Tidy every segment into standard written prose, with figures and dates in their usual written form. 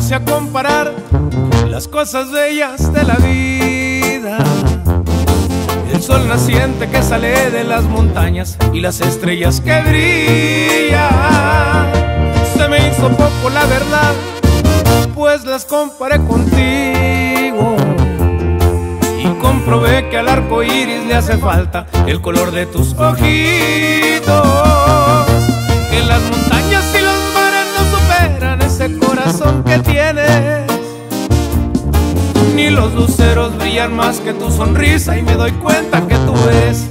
puse a comparar las cosas bellas de la vida. El sol naciente que sale de las montañas y las estrellas que brillan. Se me hizo poco la verdad, pues las comparé contigo y comprobé que al arco iris le hace falta el color de tus ojitos. Que las montañas y los mares no superan ese corazón que tienes, ni los luceros brillan más que tu sonrisa, y me doy cuenta que tú eres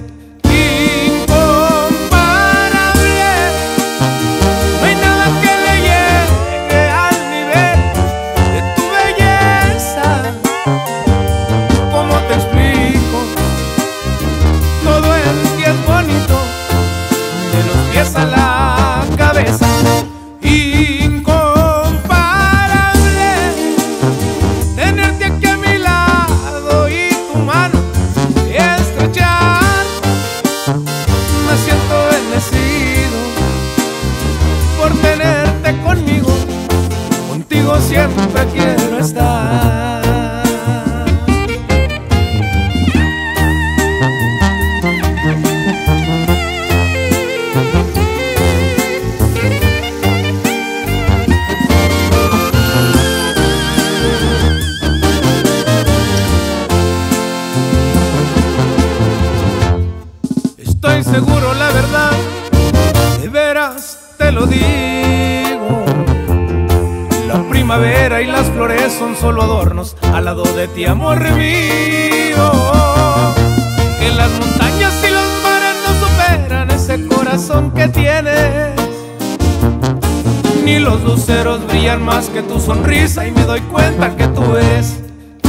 incomparable. No hay nada que le llegue al nivel de tu belleza. ¿Cómo te explico? Todo en ti es bonito, de los pies a la cabeza. Incomparable, tenerte aquí a mi lado y tu mano estrechar. Me siento bendecido por tenerte conmigo, contigo siempre quiero estar. Estoy seguro, la verdad, de veras te lo digo. La primavera y las flores son solo adornos al lado de ti, amor mío. Que las montañas y los mares no superan ese corazón que tienes, ni los luceros brillan más que tu sonrisa, y me doy cuenta que tú eres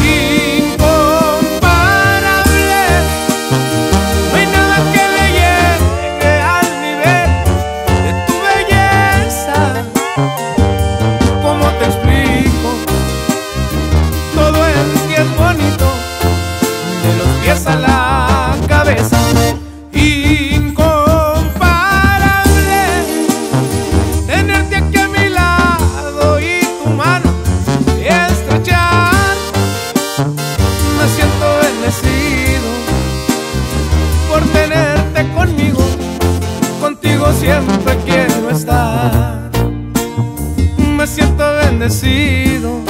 a la cabeza. Incomparable, tenerte aquí a mi lado y tu mano estrechar. Me siento bendecido por tenerte conmigo, contigo siempre quiero estar. Me siento bendecido